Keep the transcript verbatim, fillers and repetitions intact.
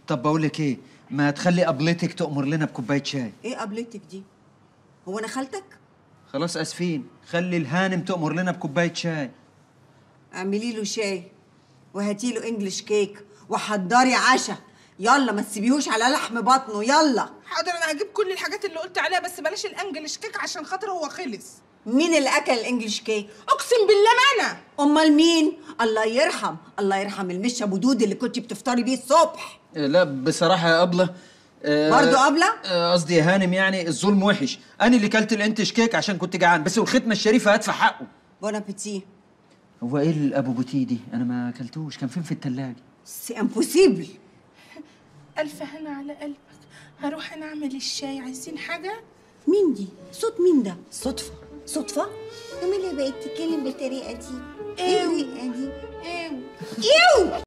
طب بقول لك ايه، ما تخلي قبلتك تأمر لنا بكوبايه شاي. ايه قبلتك دي؟ هو انا خالتك؟ خلاص اسفين، خلي الهانم تأمر لنا بكوبايه شاي. اعملي له شاي وهاتي له انجلش كيك وحضري عشاء. يلا ما تسيبيهوش على لحم بطنه، يلا. حاضر، انا هجيب كل الحاجات اللي قلت عليها، بس بلاش الانجلش كيك عشان خاطر هو خلص. مين اللي اكل الانجليش كيك؟ اقسم بالله ما انا. امال مين؟ الله يرحم الله يرحم المش ابو دود اللي كنتي بتفطري بيه الصبح. إيه لا بصراحه يا ابله. آه برضه ابله؟ قصدي آه يا هانم، يعني الظلم وحش. انا اللي كلت الانتش كيك عشان كنت جعان، بس والختمه الشريفه هدفع حقه. بون ابيتي. هو ايه الابو بوتي دي؟ انا ما اكلتوش، كان فين في الثلاجه؟ سي امبوسيبل. الف هنا على قلبك. هروح انا اعمل الشاي. عايزين حاجه؟ مين دي؟ صوت مين ده؟ صدفه صدفه؟ مين اللي بقت تتكلم بالطريقه دي؟ ايه الطريقه دي؟ ايه ايوه